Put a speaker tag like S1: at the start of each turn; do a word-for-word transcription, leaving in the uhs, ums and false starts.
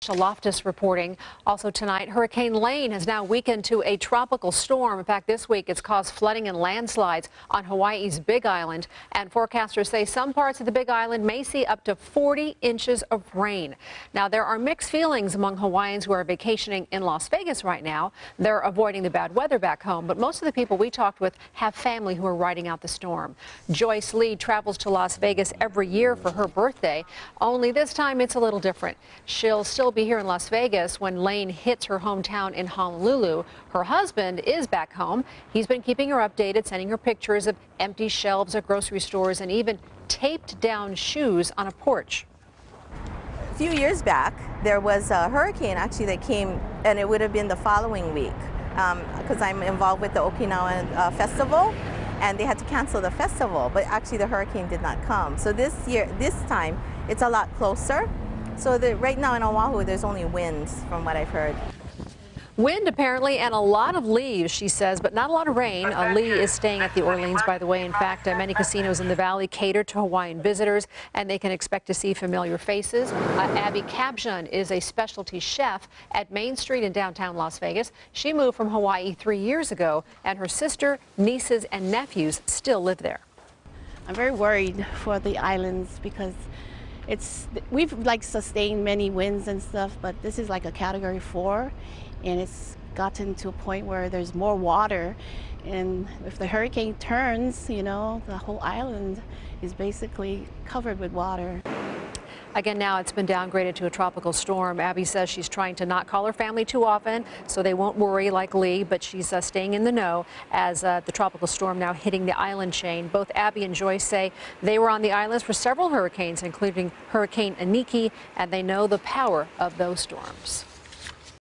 S1: Loftus reporting. Also tonight, Hurricane Lane has now weakened to a tropical storm. In fact, this week it's caused flooding and landslides on Hawaii's Big Island. And forecasters say some parts of the Big Island may see up to forty inches of rain. Now, there are mixed feelings among Hawaiians who are vacationing in Las Vegas right now. They're avoiding the bad weather back home, but most of the people we talked with have family who are riding out the storm. Joyce Lee travels to Las Vegas every year for her birthday, only this time it's a little different. She'll still be here in Las Vegas when Lane hits her hometown in Honolulu. Her husband is back home. He's been keeping her updated, sending her pictures of empty shelves at grocery stores and even taped down shoes on a porch.
S2: A few years back, there was a hurricane actually that came, and it would have been the following week because um, I'm involved with the Okinawan uh, festival, and they had to cancel the festival, but actually the hurricane did not come. So this year, this time, it's a lot closer. So the, right now in Oahu, there's only winds, from what I've heard.
S1: Wind, apparently, and a lot of leaves, she says, but not a lot of rain. Uh, Lee is staying at the Orleans, by the way. In fact, uh, many casinos in the valley cater to Hawaiian visitors, and they can expect to see familiar faces. Uh, Abby Kabjan is a specialty chef at Main Street in downtown Las Vegas. She moved from Hawaii three years ago, and her sister, nieces, and nephews still live there.
S3: I'm very worried for the islands because it's we've like sustained many winds and stuff, but this is like a category four. And it's gotten to a point where there's more water, and if the hurricane turns, you know, the whole island is basically covered with water.
S1: Again, now it's been downgraded to a tropical storm. Abby says she's trying to not call her family too often so they won't worry like Lee, but she's uh, staying in the know as uh, the tropical storm now hitting the island chain. Both Abby and Joyce say they were on the islands for several hurricanes, including Hurricane Aniki, and they know the power of those storms.